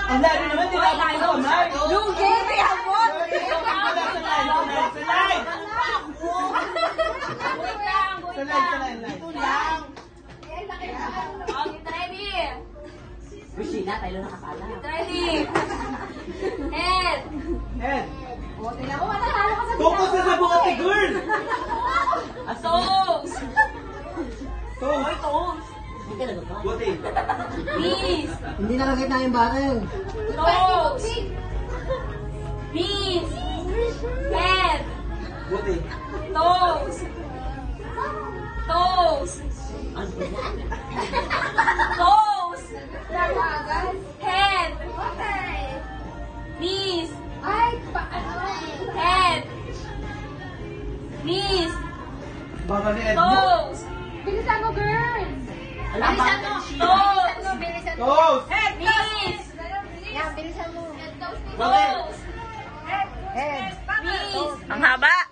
Ang lalo naman, tinapos ko kamay. Lugi, may habot! Sa line. Ito lang. Okay, ready. Busina, tayo lang nakasala. Ready. Head. Head. O, tingnan mo, matahalo ka sa Focus na sa bukat ni girl. Toes. Toes. Toes. Hindi ka nagot ba? Buti. Knees. Hindi nakakita yung bata yun. Toes. Knees. Head. Buti. Toes. Toes. Toes. Head. Knees. Head. Knees. Baka ni Edmo. Toes. Bilisan mo, girl! Bilisan mo. Toes. Toes. Head. Knees. Yan, bilisan mo. Bakit? Toes. Head. Knees. Ang haba.